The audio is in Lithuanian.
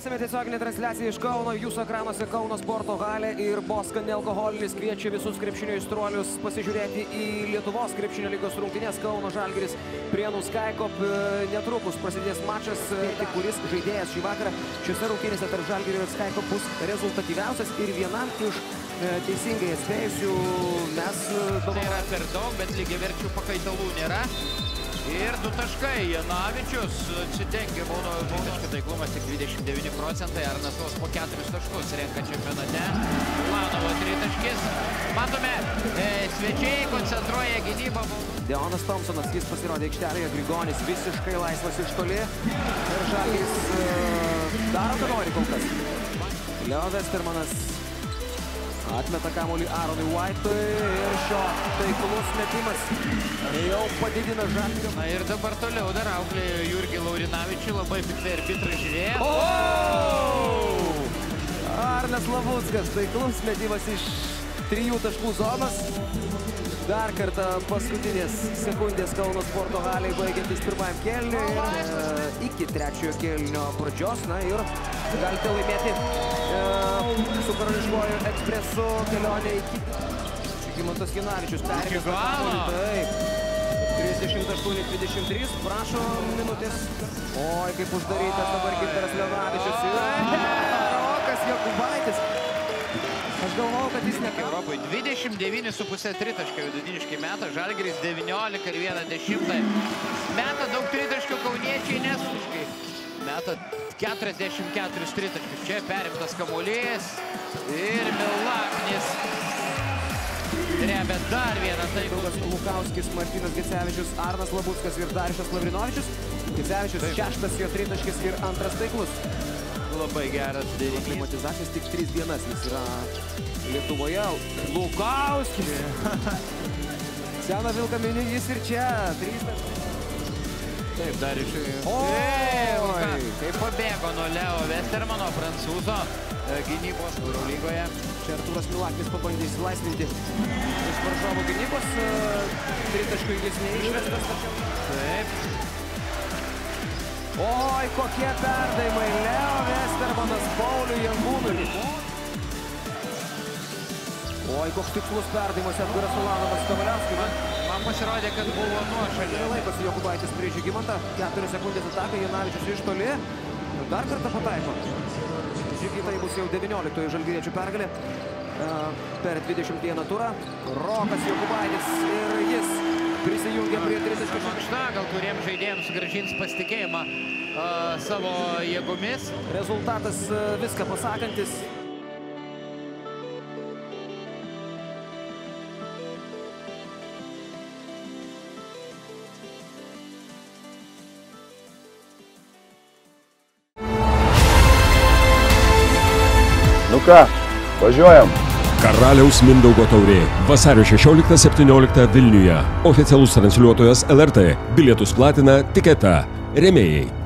Tęsime tiesioginę transliaciją iš Kauno, jūsų ekranuose Kauno sporto halė ir Boskan nealkoholinis kviečia visus krepšinio aistruolius pasižiūrėti į Lietuvos krepšinio lygos rungtynes. Kauno Žalgiris Prienų Skaikop. Netrukus prasidės mačas, kuris žaidėjas šį vakarą šiose rungtynėse tarp Žalgirio ir Skaikop bus rezultatyviausias ir vienam iš teisingai atspėjusių mes... Tai yra per daug, bet lygiaverčių pakaitalų nėra. Ir 2 taškai. Janavičius atsidengia baudos taiklumas tik 29%. Arnasovas po 4 taškus renka čempionate. Ulanovo 3 taškis. Matome, svečiai koncentruoja gynybą. Deonas Thompsonas, jis pasirodė aikštelėje. Grigonis visiškai laisvas iš toli. Ir Žalgiris daro, ką nori kol kas. Leo Westermanas atmeta kamuolį Aronui White'ui ir šio taiklus metimas jau padidina Žalgirio. Na ir dabar toliau dar auklėjo Jurgį Laurinavičių, labai piktai arbitrai žiūrėjo. Arnas Labuckas, taiklus metimas iš 3 taškų zonos. Dar kartą paskutinės sekundės Kauno sporto haliai baigiantis pirmajam kėliniui iki 3-ojo kėlinio pradžios. Na ir galite laimėti su karališkuoju ekspresu kelionę iki... Žygimantas Janavičius perėmė kamuolį. 38-23, prašo minutės. Oi, kaip uždarytas dabar Gintaras Leonavičius. Rokas Jokubaitis. Aš galvojau, kad jis nekau. Europai 29,5 tritaškio vidutiniškai meta, Žalgiris 19 ir 1/10. Meta daug tritaškių kauniečiai nesuškai. Meta 44 tritaškius. Čia perimtas kamuolys ir Milaknis drebia dar vieną taiklus. Lukauskis, Martynas Gecevičius, Arnas Labuckas ir Darišas Lavrinovičius. Gecevičius 6 jo tritaškis ir 2 taiklus. Labai geras derinys. Aklimatizacijos tik 3 dienas jis yra Lietuvoje. Lukauskis. Seną vilką mini jis ir čia. 3 taškai. Taip, dar iš... Kaip pabėgo nuo Leo Westermano, prancūzo gynybos Eurolygoje. Čia Artūras Milaknis pabandė įsilaisvinti iš varžovų gynybos. 3 taškų jis neišvestas. Taip. Oi, kokie perdavimai. Leo Westermanas Pauliui Jankūnui. Oi, koks tikslus perdavimas Edgaras Ulanovas Kavaliauskui. Man pasirodė, kad buvo nuošalė. Laikosi Jokubaitis prieš Žygimantą. 4 sekundės ataka, Janavičius iš toli. Dar kartą pataiko. Žygitai bus jau 19-oji žalgiriečių pergalė per 21 turą. Rokas Jokubaitis ir jis prisijungia prie 30. Mankšta, gal kuriems žaidėjams sugrąžins pasitikėjimą savo jėgomis. Rezultatas viską pasakantis. Nu ką, važiuojam. Karaliaus Mindaugo taurė. Vasario 16-17 Vilniuje. Oficialus transliuotojas LRT. Bilietus platina Tiketa. Rėmėjai.